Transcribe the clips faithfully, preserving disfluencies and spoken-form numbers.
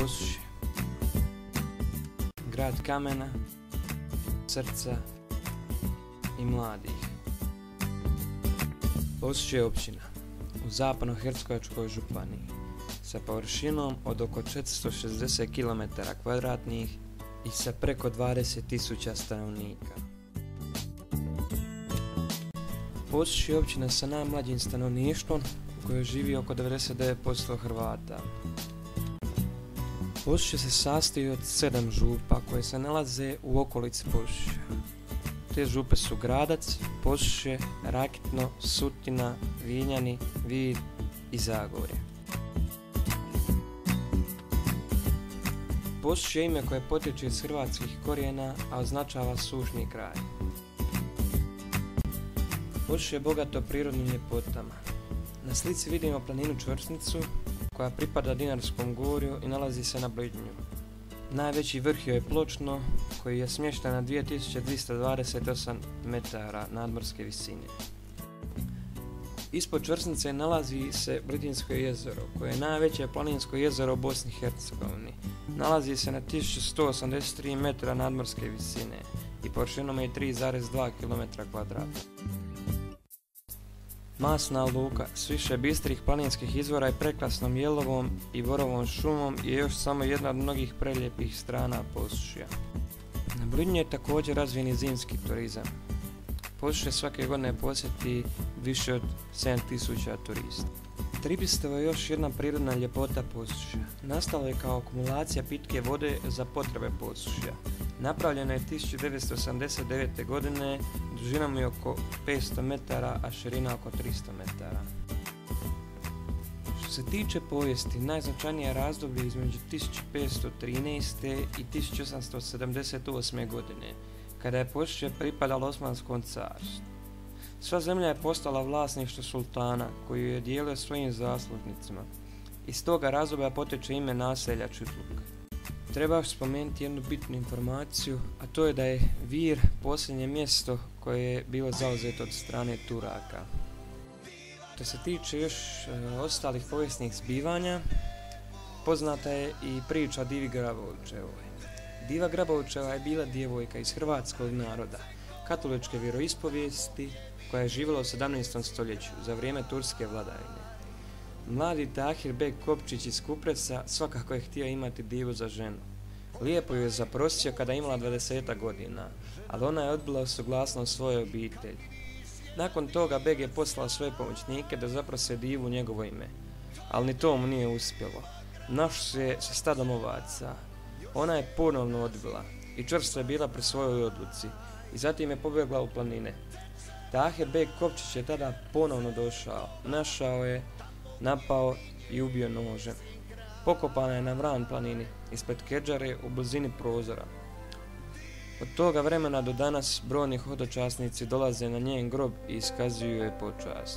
Posušje. Grad kamena, srca i mladih. Posušje je općina u Zapadnohercegovačkoj županiji sa površinom od oko četiristo šezdeset kilometara kvadratnih i sa preko dvadeset tisuća stanovnika. Posušje je općina sa najmlađim stanovništvom u kojoj živi oko devedeset devet posto Hrvata. Posušje se sastoji od sedam župa koje se nalaze u okolici Posušja. Te župe su Gradac, Posušje, Rakitno, Sutina, Vinjani, Vir i Zagorje. Posušje je ime koje potječe iz hrvatskih korijena, a označava sušni kraj. Posušje je bogato prirodnim ljepotama. Na slici vidimo planinu Čvrsnicu koja pripada Dinarskom gorju i nalazi se na Blidnju. Najveći vrh joj je Pločno koji je smješten na dvije tisuće dvjesto dvadeset osam metara nadmorske visine. Ispod Čvrsnice nalazi se Blidinsko jezero koje je najveće planinsko jezero u Bosni i Hercegovini. Nalazi se na tisuću sto osamdeset tri metra nadmorske visine i površinom je tri zarez dva kilometra kvadratna. Masna luka s više bistrih planinskih izvora i prekrasnom jelovom i borovom šumom je još samo jedna od mnogih prelijepih strana Posušja. Na Blidnju je također razvijen i zimski turizam. Posušje svake godine posjeti više od sedam tisuća turista. Tribistovo je još jedna prirodna ljepota Posušja. Nastalo je kao akumulacija pitke vode za potrebe Posušja. Napravljeno je tisuću devetsto osamdeset devete. godine, dužinom je oko petsto metara, a širina oko tristo metara. Što se tiče povijesti, najznačajnije razdoblje između tisuću petsto trinaeste. i tisuću osamsto sedamdeset osme. godine, kada je Posušje pripadalo Osmanskom carstvu. Sva zemlja je postala vlasništvo sultana, koju je dijelio svojim zaslužnicima. Iz toga razdoblja potječe ime naselja Čitluk. Treba još spomenuti jednu bitnu informaciju, a to je da je Vir posljednje mjesto koje je bilo zauzeto od strane Turaka. Što se tiče još e, ostalih povijesnih zbivanja, poznata je i priča o Divi Grabovčevoj. Diva Grabovčeva je bila djevojka iz hrvatskog naroda, katoličke vjeroispovijesti, koja je živjela u sedamnaestom stoljeću za vrijeme turske vladavine. Mladi Tahir Beg Kopčić iz Kupresa svakako je htio imati divu za ženu. Lijepo ju je zaprosio kada je imala dvadeset godina, ali ona je odbila suglasnost svoje obitelji. Nakon toga Beg je poslao svoje pomoćnike da zaprose divu u njegovo ime, ali ni to mu nije uspjelo. Našao se sa stadom ovaca. Ona je ponovno odbila i čvrsto je bila pri svojoj odluci i zatim je pobjegla u planine. Tahir Beg Kopčić je tada ponovno došao, našao je, napao i ubio nožem. Pokopana je na Vran planini, ispred Kedžare u blizini prozora. Od toga vremena do danas brojni hodočasnici dolaze na njen grob i iskazuju joj počast.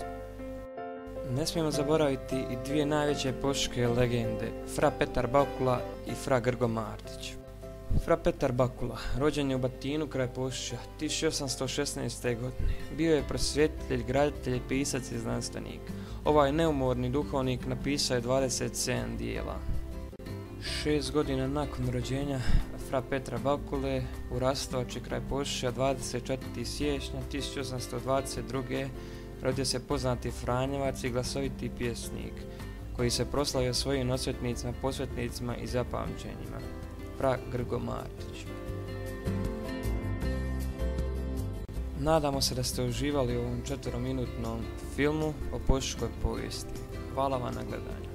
Ne smijemo zaboraviti i dvije najveće posuške legende, fra Petar Bakula i fra Grgo Martić. Fra Petar Bakula, rođen je u Batinu kraj Posušja tisuću osamsto šesnaeste. godine. Bio je prosvjetitelj, graditelj, pisac i znanstvenik. Ovaj neumorni duhovnik napisao je dvadeset sedam dijela. Šest godina nakon rođenja fra Petra Bakule u Rastovači kraj Posušja dvadeset četvrtog siječnja tisuću osamsto dvadeset druge. rodio se poznati Franjevac i glasoviti pjesnik koji se proslavio svojim osvetnicima, posvetnicima i zapamćenjima. Fra Grgo Martić. Nadamo se da ste uživali u ovom četverominutnom filmu o posuškoj povijesti. Hvala vam na gledanju.